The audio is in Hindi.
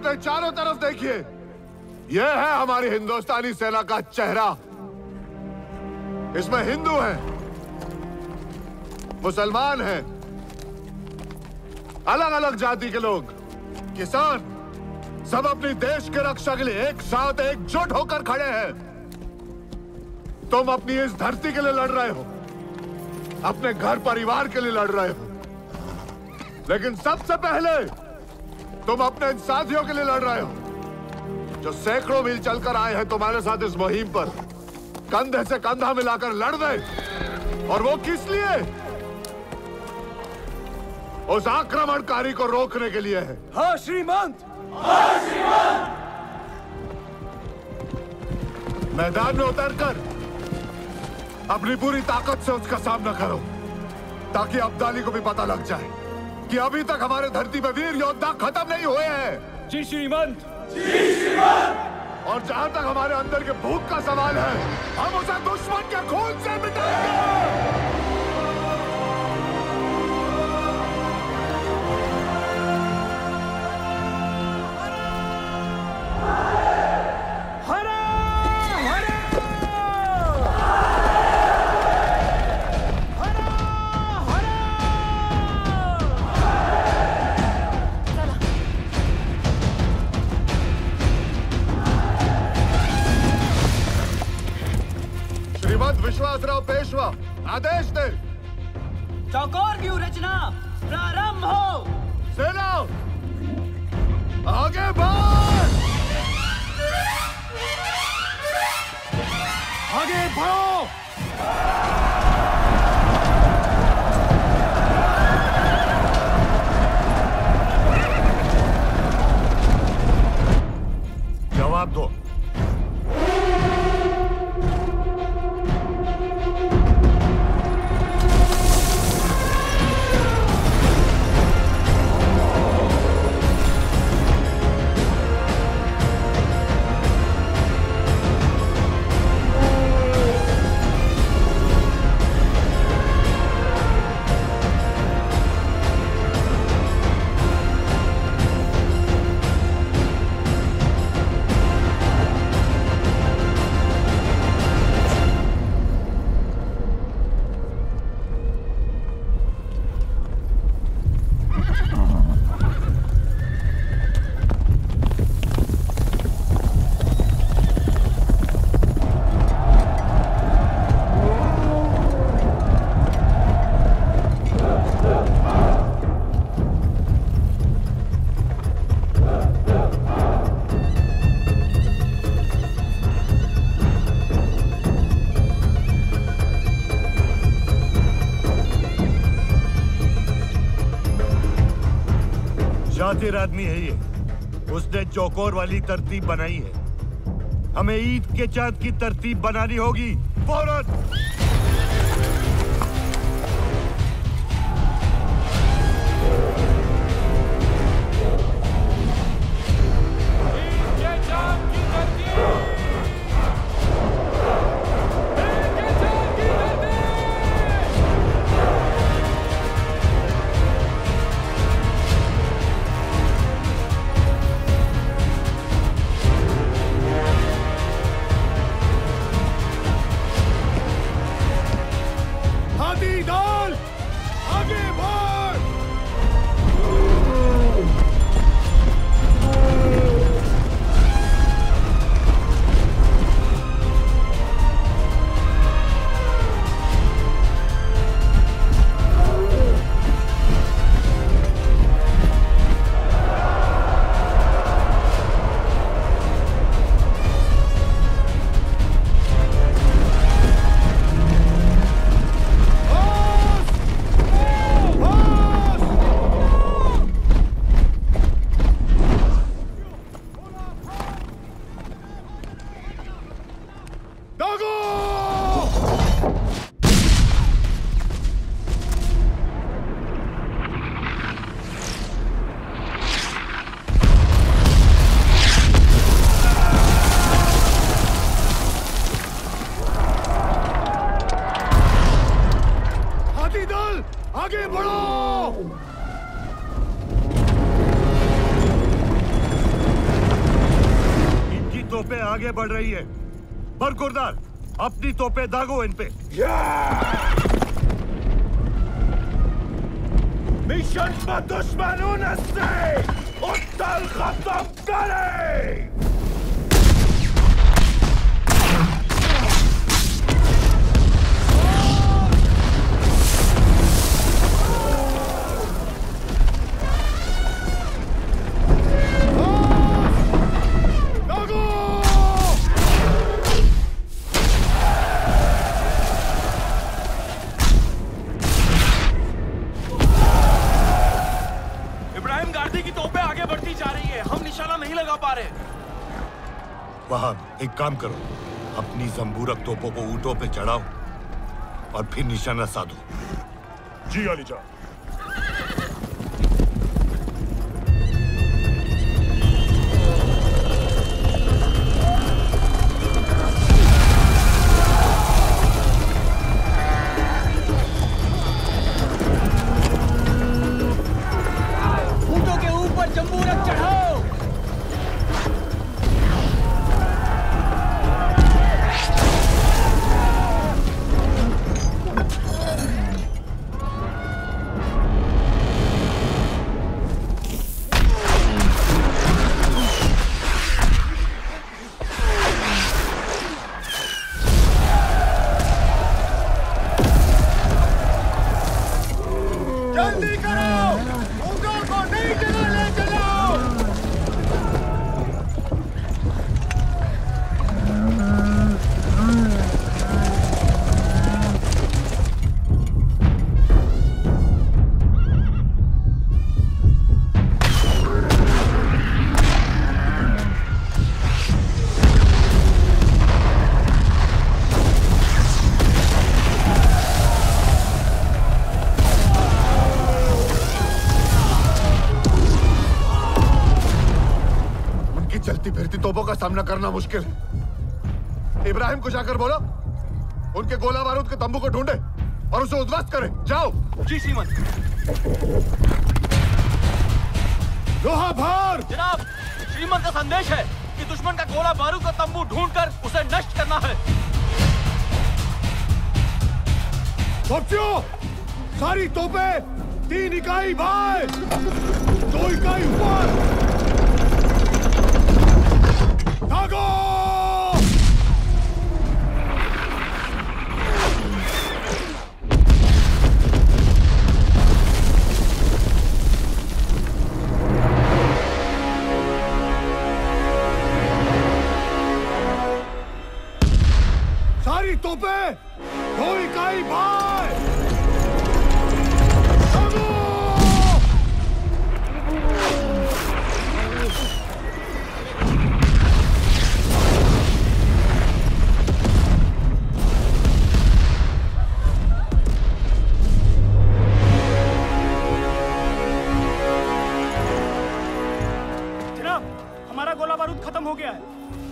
अपने चारों तरफ देखिए, यह है हमारी हिंदुस्तानी सेना का चेहरा। इसमें हिंदू हैं, मुसलमान हैं, अलग अलग जाति के लोग, किसान, सब अपनी देश के रक्षा के लिए एक साथ एकजुट होकर खड़े हैं। तुम अपनी इस धरती के लिए लड़ रहे हो, अपने घर परिवार के लिए लड़ रहे हो, लेकिन सबसे पहले तुम अपने इन साथियों के लिए लड़ रहे हो जो सैकड़ों मील चलकर आए हैं तुम्हारे साथ इस मुहिम पर, कंधे से कंधा मिलाकर लड़ दे। और वो किस लिए? उस आक्रमणकारी को रोकने के लिए है। हाँ श्रीमंत। मैदान में उतरकर अपनी पूरी ताकत से उसका सामना करो, ताकि अब्दाली को भी पता लग जाए कि अभी तक हमारे धरती पे वीर योद्धा खत्म नहीं हुए हैं। जी श्रीमंत। और जहां तक हमारे अंदर के भूख का सवाल है, हम उसे दुश्मन के खून से मिटाएंगे। विश्वासराव पेशवा आदेश दे। चौकोर की रचना प्रारंभ हो। सेना आगे बढ़, आगे बढ़ो। जवाब दो। शातिर आदमी है ये, उसने चौकोर वाली तरतीब बनाई है। हमें ईद के चांद की तरतीब बनानी होगी फौरन। तोपें आगे बढ़ रही है। बरखुरदार, अपनी तोपें दागो इन पे। मिशन पर दुश्मनों से उत्तल खत्म करे। एक काम करो, अपनी जंबूरक तोपों को ऊंटों पे चढ़ाओ और फिर निशाना साधो। जी अली जान। ऊंटों के ऊपर जंबूरक चढ़ाओ। तोपों का सामना करना मुश्किल है। इब्राहिम को जाकर बोलो उनके गोला बारूद के तंबू को ढूंढे और उसे उद्ध्वस्त करें। जाओ। जी श्रीमन। लोहा भार। जनाब, श्रीमन का संदेश है कि दुश्मन का गोला बारूद का तंबू ढूंढकर उसे नष्ट करना है। बच्चों, सारी तोपें 3 इकाई बाएं, 2 इकाई ऊपर। भागो! सारी तोपें 2 इकाई बाएं। भागो! हमारा गोला बारूद खत्म हो गया है।